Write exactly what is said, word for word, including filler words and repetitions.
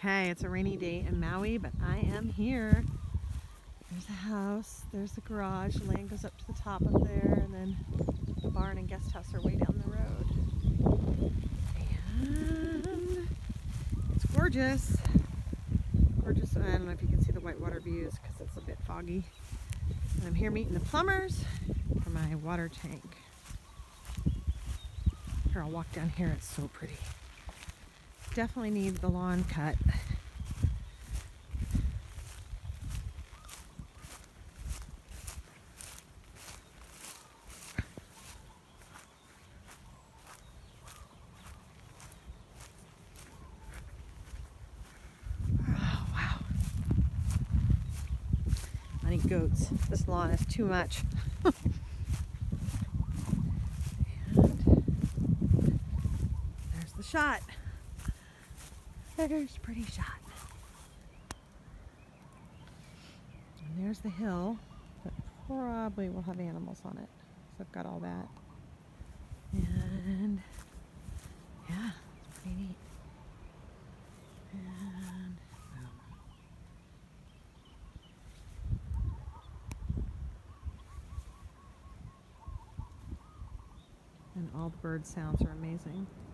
Okay, it's a rainy day in Maui, but I am here. There's a house, there's the garage, the lane goes up to the top up there, and then the barn and guest house are way down the road. And it's gorgeous. Gorgeous. I don't know if you can see the whitewater views because it's a bit foggy. And I'm here meeting the plumbers for my water tank. Here, I'll walk down here. It's so pretty. Definitely need the lawn cut. Oh, wow. I need goats. This lawn is too much. And there's the shot. There's a pretty shot. And there's the hill, but probably will have animals on it. So I've got all that. And yeah, it's pretty neat. And boom. And all the bird sounds are amazing.